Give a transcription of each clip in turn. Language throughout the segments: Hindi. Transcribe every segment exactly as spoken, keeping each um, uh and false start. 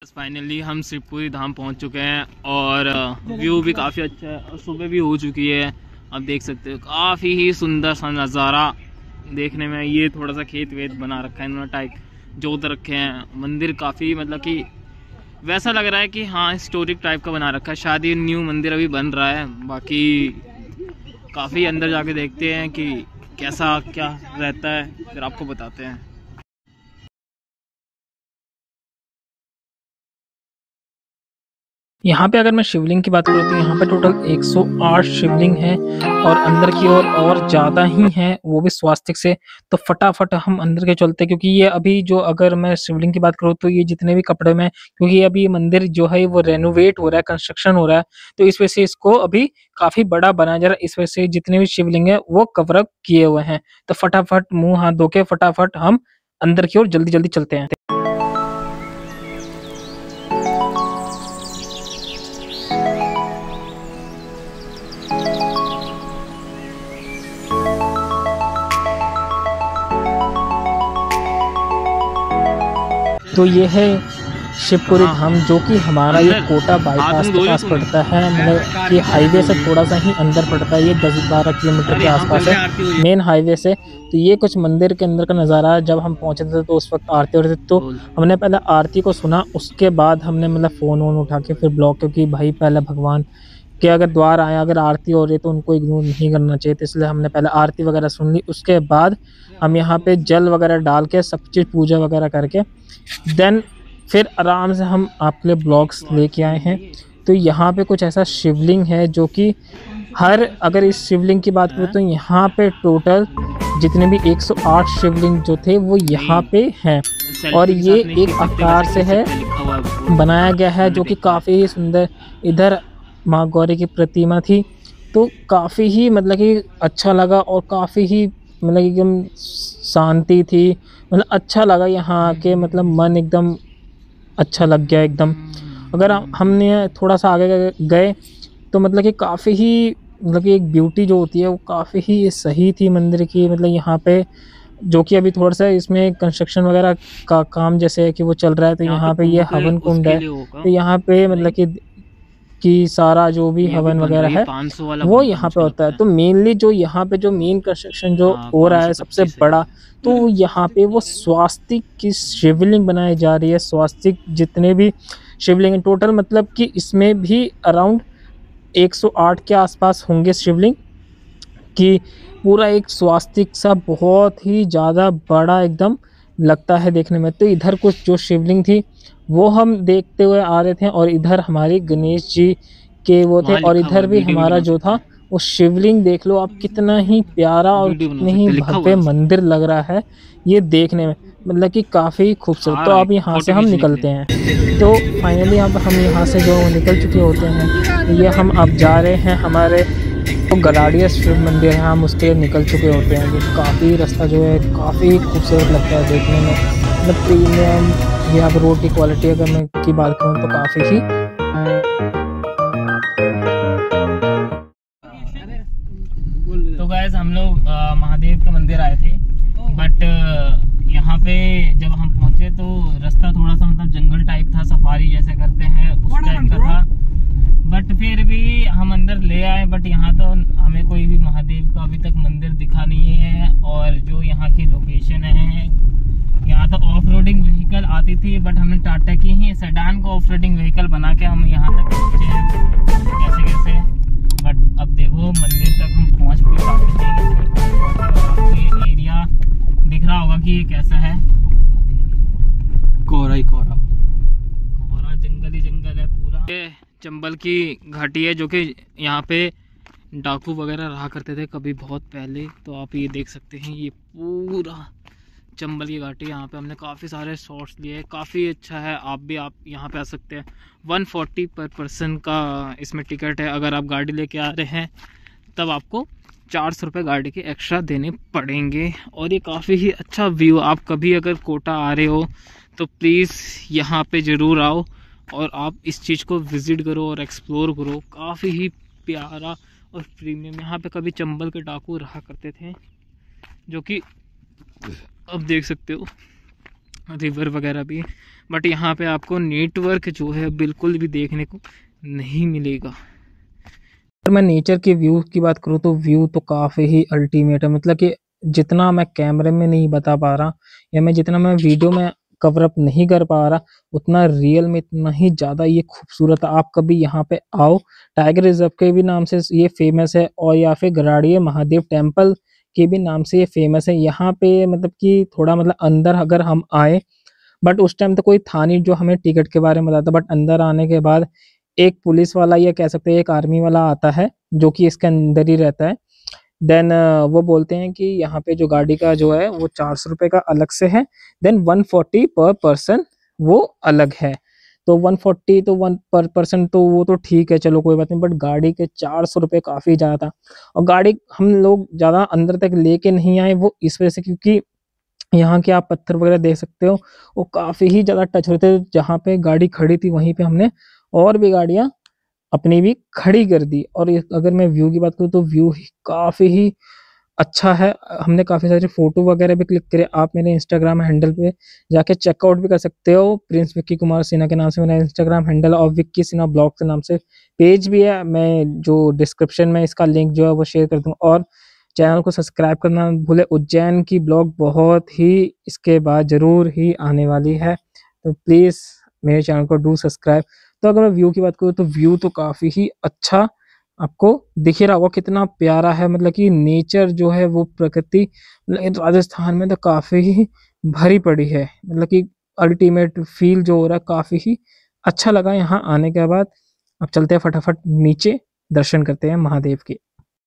बस फाइनली हम शिवपुरी धाम पहुंच चुके हैं और व्यू भी काफ़ी अच्छा है और सुबह भी हो चुकी है। आप देख सकते हो काफ़ी ही सुंदर सा नज़ारा देखने में। ये थोड़ा सा खेत वेत बना रखा है इन्होंने, टाइप जोत रखे हैं। मंदिर काफ़ी मतलब कि वैसा लग रहा है कि हाँ हिस्टोरिक टाइप का बना रखा है। शायद ये न्यू मंदिर अभी बन रहा है। बाकी काफ़ी अंदर जाके देखते हैं कि कैसा क्या रहता है, फिर आपको बताते हैं। यहाँ पे अगर मैं शिवलिंग की बात करूँ तो यहाँ पे टोटल एक सौ आठ शिवलिंग हैं और अंदर की ओर और, और ज़्यादा ही हैं, वो भी स्वास्तिक से। तो फटाफट हम अंदर के चलते, क्योंकि ये अभी जो अगर मैं शिवलिंग की बात करूँ तो ये जितने भी कपड़े में, क्योंकि अभी ये मंदिर जो है वो रेनोवेट हो रहा है, कंस्ट्रक्शन हो रहा है, तो इस वजह से इसको अभी काफ़ी बड़ा बनाया जा रहा है। इस वजह से जितने भी शिवलिंग है वो कवर अप किए हुए हैं। तो फटाफट मुँह हाथ धो के फटाफट हम अंदर की ओर जल्दी जल्दी चलते हैं। तो ये है शिवपुरी धाम, जो कि हमारा ये कोटा बाईपास के पास पड़ता है। मतलब ये हाईवे से थोड़ा सा ही अंदर पड़ता है, ये दस बारह किलोमीटर के आसपास है मेन हाईवे से। तो ये कुछ मंदिर के अंदर का नज़ारा है। जब हम पहुंचे थे तो उस वक्त आरती हो रही थी, तो हमने पहले आरती को सुना, उसके बाद हमने मतलब फ़ोन वोन उठा के फिर ब्लॉक, क्योंकि भाई पहले भगवान के अगर द्वार आए, अगर आरती हो रही है तो उनको इग्नोर नहीं करना चाहिए। तो इसलिए हमने पहले आरती वगैरह सुन ली, उसके बाद हम यहाँ पे जल वगैरह डाल के सब चीज़ पूजा वगैरह करके देन फिर आराम से हम आपके लिए ब्लॉग्स लेके आए हैं। तो यहाँ पे कुछ ऐसा शिवलिंग है जो कि हर, अगर इस शिवलिंग की बात करूँ तो यहाँ पे टोटल जितने भी एक सौ आठ शिवलिंग जो थे वो यहाँ पे हैं और ये एक आकार से है बनाया गया है, जो कि काफ़ी सुंदर। इधर माँ गौरी की प्रतिमा थी, तो काफ़ी ही मतलब कि अच्छा लगा और काफ़ी ही मतलब एकदम शांति थी। मतलब अच्छा लगा यहाँ आके, मतलब मन एकदम अच्छा लग गया एकदम। अगर हमने थोड़ा सा आगे गए तो मतलब कि काफ़ी ही मतलब कि एक ब्यूटी जो होती है वो काफ़ी ही सही थी मंदिर की। मतलब यहाँ पे जो कि अभी थोड़ा सा इसमें कंस्ट्रक्शन वगैरह का काम जैसे है कि वो चल रहा है। तो यहाँ पे ये हवन कुंड है, तो यहाँ पे मतलब कि कि सारा जो भी हवन वगैरह है वो यहाँ पे होता है। तो मेनली जो यहाँ पे जो मेन कंस्ट्रक्शन जो हो रहा है सबसे बड़ा, तो यहाँ पे वो स्वास्तिक की शिवलिंग बनाई जा रही है। स्वास्तिक जितने भी शिवलिंग टोटल, मतलब कि इसमें भी अराउंड एक सौ आठ के आसपास होंगे शिवलिंग, कि पूरा एक स्वास्तिक सा बहुत ही ज़्यादा बड़ा एकदम लगता है देखने में। तो इधर कुछ जो शिवलिंग थी वो हम देखते हुए आ रहे थे और इधर हमारे गणेश जी के वो थे, और इधर भी हमारा जो था वो शिवलिंग देख लो आप, कितना ही प्यारा और कितने ही भव्य मंदिर लग रहा है ये देखने में, मतलब कि काफ़ी खूबसूरत। तो अब यहाँ से हम निकलते हैं। तो फाइनली अब हम यहाँ से जो निकल चुके होते हैं, ये हम अब जा रहे हैं हमारे तो गराड़िया शिव मंदिर है, हम उसके निकल चुके होते हैं। जो काफ़ी रास्ता जो है काफ़ी खूबसूरत लगता है देखने में। मतलब प्रीमियम यहाँ पर रोड की क्वालिटी अगर मैं की बात करूँ तो काफ़ी ही तो गाइस हम लोग महादेव के मंदिर आए थे, बट यहाँ पे जब हम पहुँचे तो रास्ता थोड़ा सा मतलब जंगल टाइप था, सफारी जैसे करते हैं उस टाइप का था। बट फिर भी हम अंदर ले आए, बट यहाँ तो हमें कोई भी महादेव का अभी तक मंदिर दिखा नहीं है। और जो यहाँ की लोकेशन है, यहाँ तो ऑफ रोडिंग व्हीकल आती थी, बट हमने टाटा की ही सेडान को ऑफ रोडिंग व्हीकल बना के हम यहाँ तक पहुँचे हैं कैसे कैसे। बट अब देखो मंदिर तक हम पहुँच भी पाते हैं। आपको एरिया दिख रहा होगा कि ये कैसा है, कोहरा ही कोहरा, कोहरा जंगल ही जंगल है पूरा। ये चंबल की घाटी है जो कि यहाँ पे डाकू वगैरह रहा करते थे कभी बहुत पहले। तो आप ये देख सकते हैं ये पूरा चंबल की घाटी। यहाँ पे हमने काफ़ी सारे शॉट्स लिए, काफ़ी अच्छा है। आप भी आप यहाँ पे आ सकते हैं। एक सौ चालीस पर पर्सन का इसमें टिकट है। अगर आप गाड़ी लेके आ रहे हैं तब आपको चार सौ रुपये गाड़ी के एक्स्ट्रा देने पड़ेंगे। और ये काफ़ी ही अच्छा व्यू, आप कभी अगर कोटा आ रहे हो तो प्लीज़ यहाँ पे ज़रूर आओ और आप इस चीज़ को विज़िट करो और एक्सप्लोर करो। काफ़ी ही प्यारा और प्रीमियम। यहाँ पे कभी चंबल के डाकू रहा करते थे, जो कि अब देख सकते हो रिवर वगैरह भी, बट यहाँ पे आपको नेटवर्क जो है बिल्कुल भी देखने को नहीं मिलेगा। अगर मैं नेचर के व्यू की बात करूँ तो व्यू तो काफ़ी ही अल्टीमेट है। मतलब कि जितना मैं कैमरे में नहीं बता पा रहा या मैं जितना मैं वीडियो में कवर अप नहीं कर पा रहा, उतना रियल में इतना ही ज़्यादा ये खूबसूरत है। आप कभी यहाँ पे आओ, टाइगर रिजर्व के भी नाम से ये फेमस है, और या फिर गराड़िया महादेव टेम्पल के भी नाम से ये फेमस है। यहाँ पे मतलब कि थोड़ा मतलब अंदर अगर हम आए, बट उस टाइम तो कोई था नहीं जो हमें टिकट के बारे में बताता, बट अंदर आने के बाद एक पुलिस वाला या कह सकते हैं एक आर्मी वाला आता है जो कि इसके अंदर ही रहता है। देन वो बोलते हैं कि यहाँ पे जो गाड़ी का जो है वो चार सौ रुपये का अलग से है, then one forty per person वो अलग है। तो वन फोर्टी तो वन पर पर्सन तो वो तो ठीक है, चलो कोई बात नहीं, बट गाड़ी के चार सौ रुपये काफ़ी ज़्यादा था। और गाड़ी हम लोग ज़्यादा अंदर तक लेके नहीं आए वो इस वजह से क्योंकि यहाँ के आप पत्थर वगैरह देख सकते हो वो काफ़ी ही ज़्यादा टच होते थे। जहाँ पे गाड़ी खड़ी थी वहीं पे हमने और भी गाड़ियाँ अपनी भी खड़ी कर दी। और अगर मैं व्यू की बात करूँ तो व्यू काफ़ी ही अच्छा है। हमने काफ़ी सारे फोटो वगैरह भी क्लिक करे। आप मेरे इंस्टाग्राम हैंडल पे जाके चेकआउट भी कर सकते हो। प्रिंस विक्की कुमार सिन्हा के नाम से मेरा इंस्टाग्राम हैंडल और विक्की सिन्हा ब्लॉग के नाम से पेज भी है। मैं जो डिस्क्रिप्शन में इसका लिंक जो है वो शेयर कर दूँ। और चैनल को सब्सक्राइब करना भूले। उज्जैन की ब्लॉग बहुत ही इसके बाद ज़रूर ही आने वाली है, तो प्लीज़ मेरे चैनल को डू सब्सक्राइब। तो अगर मैं व्यू की बात करूँ तो व्यू तो काफ़ी ही अच्छा आपको दिख ही रहा होगा, कितना प्यारा है। मतलब कि नेचर जो है वो प्रकृति राजस्थान में तो काफ़ी ही भरी पड़ी है। मतलब कि अल्टीमेट फील जो हो रहा है काफ़ी ही अच्छा लगा यहाँ आने के बाद। अब चलते हैं फटाफट नीचे, दर्शन करते हैं महादेव के।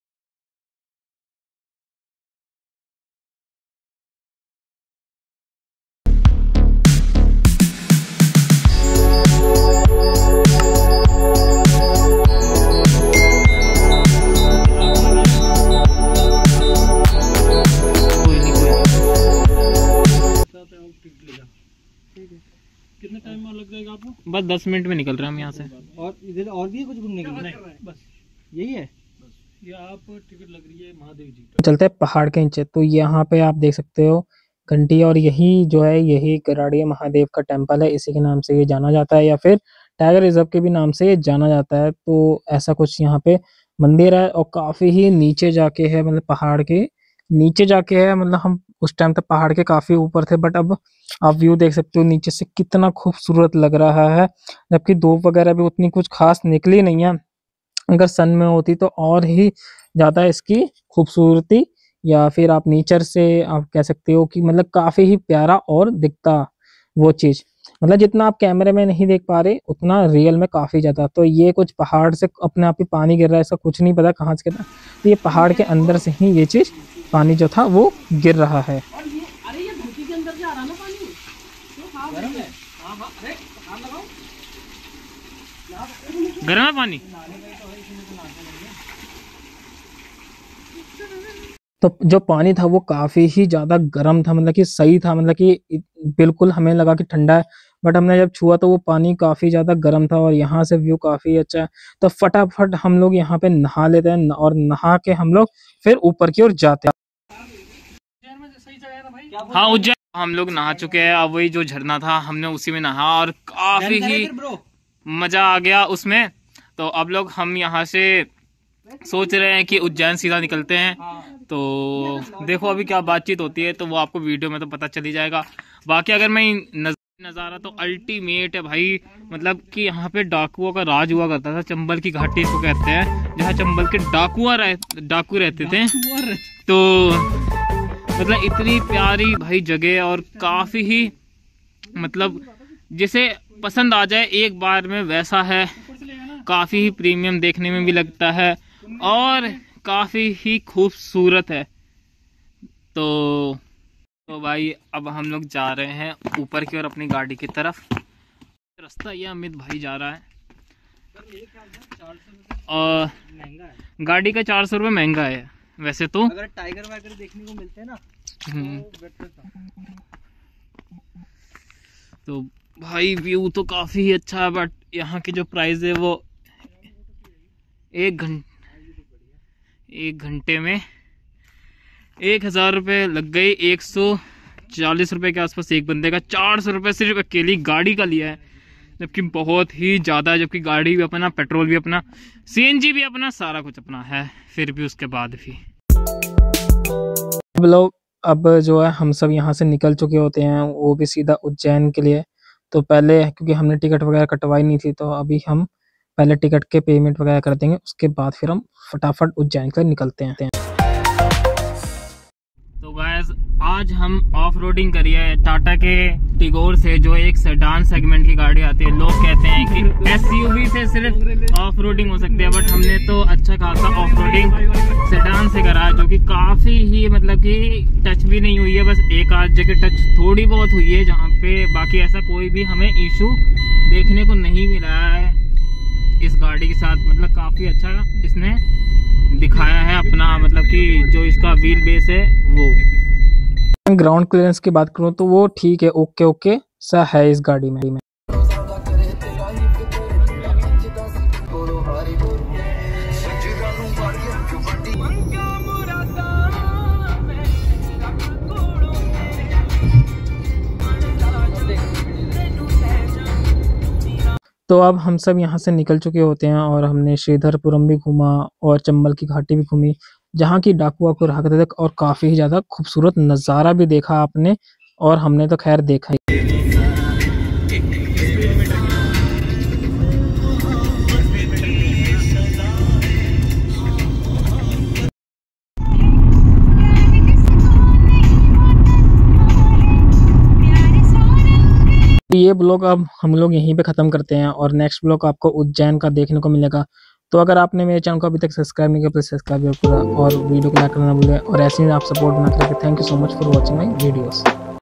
कितने टाइम में लग जाएगा आपको? बस दस मिनट में निकल रहे हैं हम यहाँ से। और इधर और भी है कुछ घूमने के लिए? बस यही है। बस ये आप टिकट लग रही है महादेव जी तो चलते हैं पहाड़ के नीचे। तो यहाँ पे आप देख सकते हो घंटी, और यही जो है यही गराड़िया महादेव का टेम्पल है, इसी के नाम से ये जाना जाता है, या फिर टाइगर रिजर्व के भी नाम से ये जाना जाता है। तो ऐसा कुछ यहाँ पे मंदिर है और काफी ही नीचे जाके है, मतलब पहाड़ के नीचे जाके है। मतलब हम उस टाइम तक पहाड़ के काफी ऊपर थे, बट अब आप व्यू देख सकते हो नीचे से कितना खूबसूरत लग रहा है। जबकि धूप वगैरह भी उतनी कुछ खास निकली नहीं है, अगर सन में होती तो और ही ज्यादा इसकी खूबसूरती, या फिर आप नेचर से आप कह सकते हो कि मतलब काफी ही प्यारा और दिखता वो चीज। मतलब जितना आप कैमरे में नहीं देख पा रहे उतना रियल में काफी ज्यादा। तो ये कुछ पहाड़ से अपने आप ही पानी गिर रहा है, ऐसा कुछ नहीं पता कहाँ से गिर रहा है। तो ये पहाड़ के अंदर से ही ये चीज पानी जो था वो गिर रहा है। गर्म है पानी। तो जो पानी था वो काफी ही ज्यादा गर्म था, मतलब कि सही था, मतलब कि बिल्कुल हमें लगा कि ठंडा है, बट हमने जब छुआ तो वो पानी काफी ज्यादा गर्म था। और यहाँ से व्यू काफी अच्छा है। तो फटाफट हम लोग यहाँ पे नहा लेते हैं, और नहा के हम लोग फिर ऊपर की ओर जाते हैं। हाँ उज्जैन हम लोग नहा चुके हैं। अब वही जो झरना था हमने उसी में नहा और काफी ही मजा आ गया उसमें। तो अब लोग हम यहाँ से सोच रहे हैं कि उज्जैन सीधा निकलते हैं। तो देखो अभी क्या बातचीत होती है तो वो आपको वीडियो में तो पता चल ही जाएगा। बाकी अगर मैं नज़ारा तो अल्टीमेट है भाई। मतलब कि यहाँ पे डाकुओं का राज हुआ करता था। चंबल की घाटी इसको कहते हैं, जहाँ चंबल के डाकुआ रह, डाकू रहते थे। तो मतलब इतनी प्यारी भाई जगह और काफ़ी ही मतलब जिसे पसंद आ जाए एक बार में वैसा है। काफ़ी ही प्रीमियम देखने में भी लगता है और काफ़ी ही खूबसूरत है। तो तो भाई अब हम लोग जा रहे हैं ऊपर की ओर अपनी गाड़ी की तरफ। रास्ता ये अमित भाई जा रहा है और गाड़ी का चार सौ रुपये महंगा है वैसे तो। अगर टाइगर वाइगर देखने को मिलते हैं ना तो बेटर था। तो भाई व्यू तो काफ़ी ही अच्छा है, बट यहाँ की जो प्राइस है वो एक घंटे एक घंटे में एक हज़ार रुपये लग गई। एक सौ चालीस रुपए के आसपास एक बंदे का, चार सौ रुपये सिर्फ अकेली गाड़ी का लिया है, जबकि बहुत ही ज़्यादा, जबकि गाड़ी भी अपना, पेट्रोल भी अपना, सीएनजी भी अपना, सारा कुछ अपना है, फिर भी उसके बाद भी। अब लोग अब जो है हम सब यहाँ से निकल चुके होते हैं, वो भी सीधा उज्जैन के लिए। तो पहले क्योंकि हमने टिकट वगैरह कटवाई नहीं थी, तो अभी हम पहले टिकट के पेमेंट वगैरह कर देंगे, उसके बाद फिर हम फटाफट उज्जैन के लिए निकलते हैं। तो गाइस आज हम ऑफ रोडिंग करी है टाटा के टिगोर से, जो एक सेडान सेगमेंट की गाड़ी आती है। लोग कहते हैं कि एसयूवी से सिर्फ ऑफ रोडिंग हो सकती है, बट हमने तो अच्छा खासा ऑफ रोडिंग सेडान से करा, जो कि काफी ही मतलब कि टच भी नहीं हुई है, बस एक आध जगह टच थोड़ी बहुत हुई है जहाँ पे, बाकी ऐसा कोई भी हमें इशू देखने को नहीं मिला है इस गाड़ी के साथ। मतलब काफी अच्छा इसने दिखाया है अपना, मतलब कि जो इसका व्हील बेस है वो। ग्राउंड क्लियरेंस की बात करूँ तो वो ठीक है, ओके ओके सा है इस गाड़ी में। तो अब हम सब यहाँ से निकल चुके होते हैं और हमने श्रीधरपुरम भी घूमा और चंबल की घाटी भी घूमी, जहाँ की डाकू वाकू रहा करते थे, और काफ़ी ही ज़्यादा खूबसूरत नज़ारा भी देखा आपने, और हमने तो खैर देखा ही। ये ब्लॉग अब हम लोग यहीं पे ख़त्म करते हैं, और नेक्स्ट ब्लॉग आपको उज्जैन का देखने को मिलेगा। तो अगर आपने मेरे चैनल को अभी तक सब्सक्राइब नहीं किया, प्लीज़ सब्सक्राइब करें और वीडियो को लाइक करना ना भूलें, और ऐसे ही आप सपोर्ट बना करके। Thank you so much for watching my videos.